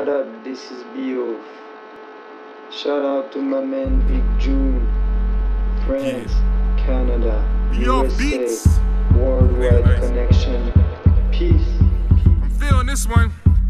What up, this is Bio. Shout out to my man Big June, France, Canada, USA, worldwide connection. Peace. I'm feeling this one.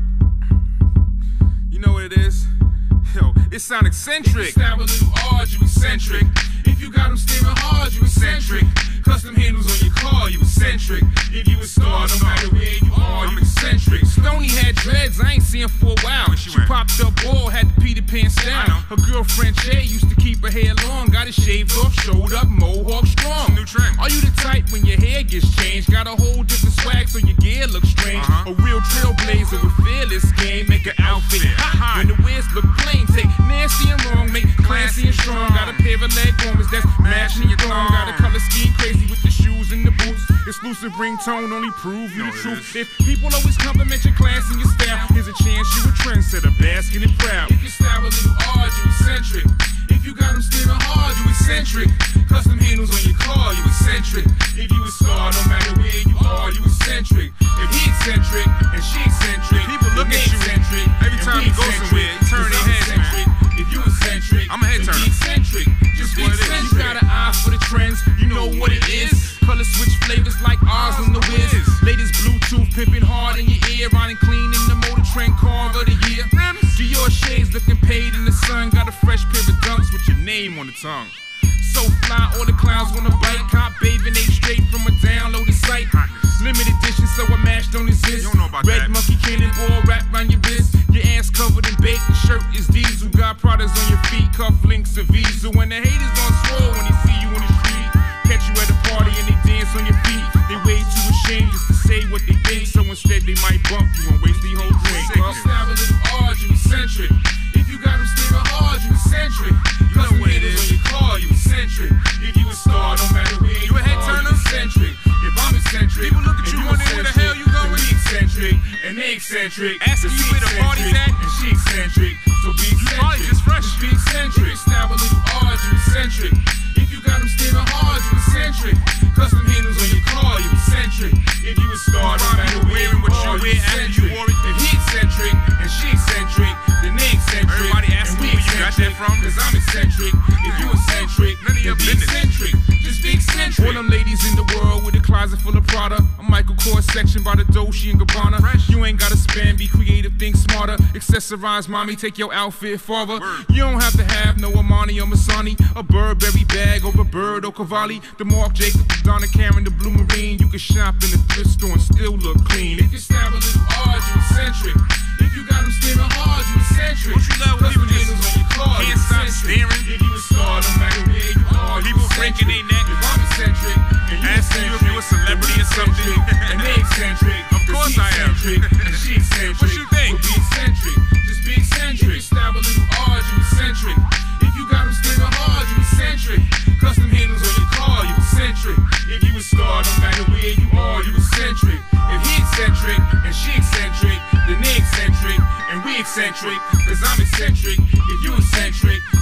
You know what it is? Yo, it sound eccentric. If you stab a little hard, you eccentric. If you got them steering hard, you eccentric. Custom handles on your car, you eccentric. If you a star, no matter where you are, you eccentric. Stoney had dreads, I ain't seen her for a while. She popped up ball, had the Peter Pan style. Her girlfriend Che used to keep her hair long, got it shaved off, showed up, mohawk strong. New trend. Are you the type when your hair gets changed? Got a whole different swag so your gear looks strange. A real trailblazer with fearless game, make an outfit hot. When the wigs look plain, take nasty and wrong, make classy and strong. Got a pair of leg warmers that's matching your thong. Got a color scheme crazy with the shoes and the boots. Exclusive ringtone only prove you the truth. If people always compliment your class and your style, here's a chance you a trendsetter, basking and proud. If you style a little hard, you eccentric. If you got them steering hard, you eccentric. Custom handles on your car, you eccentric. If you a star, no matter where you are, you eccentric. If he eccentric and she eccentric, people look at you eccentric. Every time you go somewhere, you turn their head. If you eccentric, I'm a head turner. Eccentric, just be eccentric. You got an eye for the trends, you know what it is. Color switch flavors like ours on the whiz. Latest Bluetooth pimping hard in your ear, riding clean in the Motor Trend car of the year. Dior shades looking paid in the sun, got a fresh pair of dunks with your name on the tongue. So fly, all the clowns wanna bite. Cop bathing 8 straight from a downloaded site. Limited edition, so I mashed don't exist. Red monkey cannonball wrapped around your wrist. Your ass covered in bacon, shirt is diesel. Got products on your feet, cufflinks of Visa. When the haters on swole when they see you on the street, catch you at a party and they dance on your feet. They way too ashamed just to say what they think, so instead they might bump you and waste the whole drink. If you style a little hard, you eccentric. If you got them steering hard, you eccentric. You know what it is on your car, you eccentric. If you a star, no matter where you a head turner, you eccentric. If I'm eccentric, people look at you wondering where the hell you going. We eccentric and they eccentric. Asking you where the party's at, and she eccentric. So be eccentric. Just fresh. Be eccentric. Style a little hard, you eccentric. If you got them steering hard, you eccentric. Custom handles on your car, you eccentric. If you a star, no matter where you are, you eccentric. If he eccentric and she eccentric, then they eccentric. Everybody asking me where you got that from, cause I'm eccentric. If you eccentric, none of your business. Eccentric. Just be eccentric. All them ladies in the world with a closet full of Prada, a Michael Kors section by the Dolce & Gabbana. You ain't gotta spend, be creative, think smarter. Accessorize, mommy, take your outfit farther. You don't have to have no Armani or Masani, a Burberry bag or a Bird or Cavalli. The Marc Jacobs, the Donna Karan, the Blue Marine. You can shop in the thrift store and still look clean. If you stab a little hard, you eccentric. If you got them steering hard, you eccentric. Don't you love when people just on your car, can't stop staring? If you a star, no matter where you are, people breaking their neck. If I'm eccentric, and you asking you if you a celebrity or something, and they eccentric. Of course I am. And she eccentric. What you think? So be eccentric. Just be eccentric. If you stab a little hard, you eccentric. If you got them steering hard, you eccentric. Custom handles on your car, you eccentric. If you a star, no matter where you are, you eccentric. If he eccentric and she eccentric, then they eccentric and we eccentric. Cause I'm eccentric. If you eccentric,